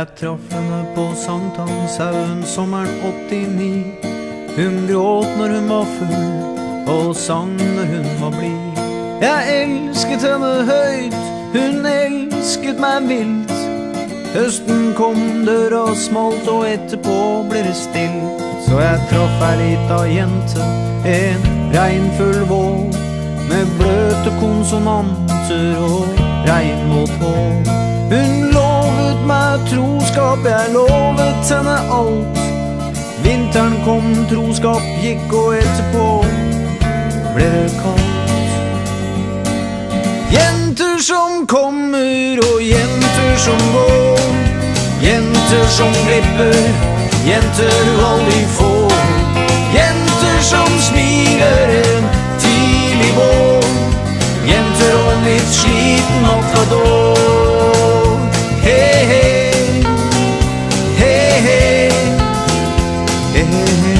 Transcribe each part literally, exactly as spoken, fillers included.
Jeg traff henne på Sankthanshaugen sommeren åttini. Hun gråt når hun var full, og sang når hun var blid. Jeg elsket henne høyt, hun elsket meg vilt. Høsten kom, døra smalt, og etterpå ble det stilt. Så jeg traff ei lita jente en regnfull vår, med bløte konsonanter og regnvåt hår. Hun lovet meg troskap, jeg lovet henne alt. Vinteren kom, troskap gikk, og etterpå ble det kaldt. Jenter som kommer og jenter som går, jenter som glipper, jenter du aldri får. Jenter som smiler en tidlig vår, jenter og en litt sliten matador. Hei, hei, hei, hei, hei, hei.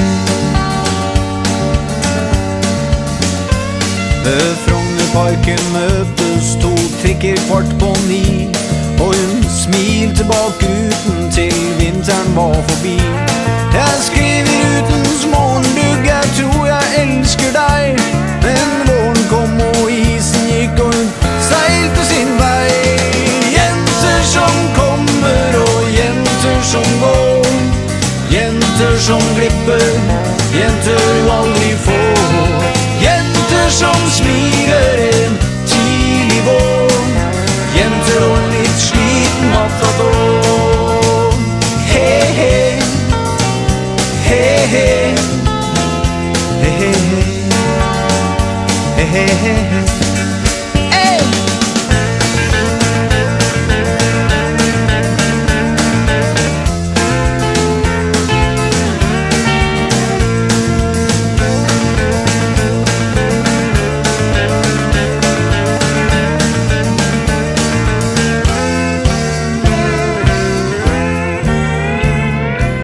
Ved Frognerparken møtes to trikker kvart på ni, og hun smilte bak ruten til vinteren var forbi. Jeg skrev i rutens morgendugg, jeg tror jeg elsker deg. Men våren kom og isen gikk, og hun seilte sin vei. Jenter som kommer og jenter som går, jenter som glipper, jenter du aldri får. Jenter som smiler en tidlig vår, jenter og en litt sliten matador. Hei, hei, hei, hei, hei, hei, hei, hei, hei.